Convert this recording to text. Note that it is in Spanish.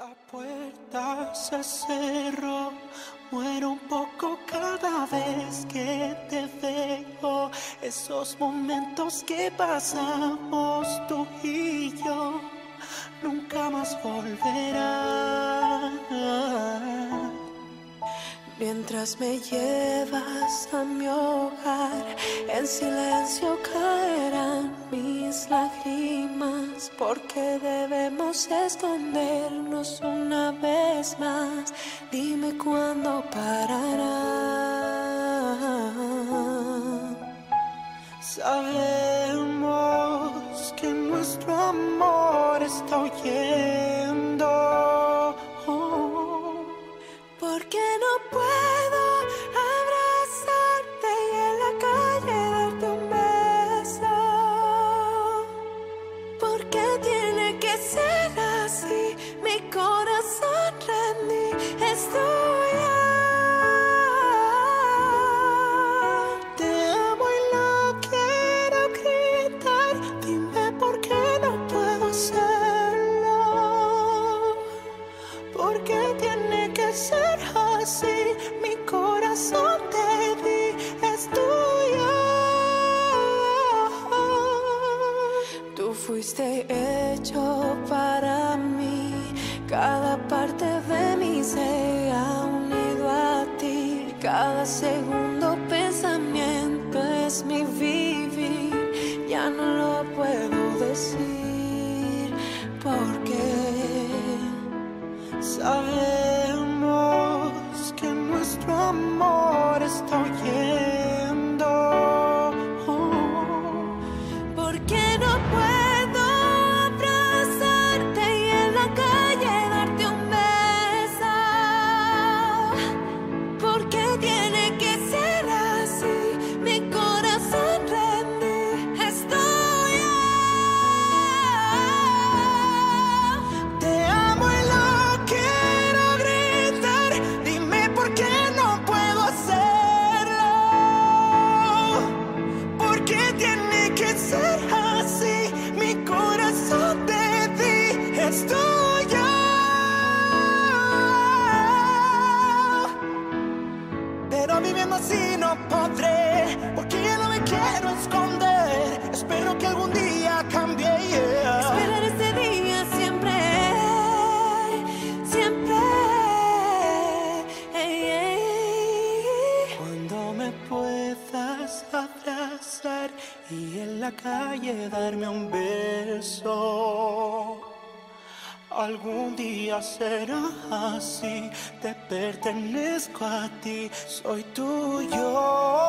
La puerta se cerró, muero un poco cada vez que te veo. Esos momentos que pasamos tú y yo nunca más volverán. Mientras me llevas a mi hogar, en silencio caerán mis lágrimas, porque debemos escondernos una vez más. Dime cuándo parará. Sabemos que nuestro amor está huyendo. Porque no puedo abrazarte y en la calle darte un beso. Porque tiene que ser así, mi corazón rendí, es tuya. Te amo y lo quiero gritar, dime por qué no puedo hacerlo. Porque tiene que ser así, mi corazón te di, es tuyo. Tú fuiste hecho para mí, cada parte de mí se ha unido a ti. Cada segundo pensamiento es mi vivir, ya no lo puedo decir, porque sabemos que nuestro amor está huyendo. Porque no puedo abrazarte y en la calle darte un beso. Porque tiene que ser así, mi corazón rendí, es tuyo. Te amo y lo quiero gritar, dime por qué no puedo hacerlo. Porque tiene que ser así, mi corazón te di, es tuyo. Pero viviendo así no podré, porque ya no me quiero esconder. Espero que algún día cambie. Esperar ese día siempre, siempre. Cuando me puedas abrazar y en la calle darme un beso. Algún día será así, te pertenezco a ti, soy tuyo.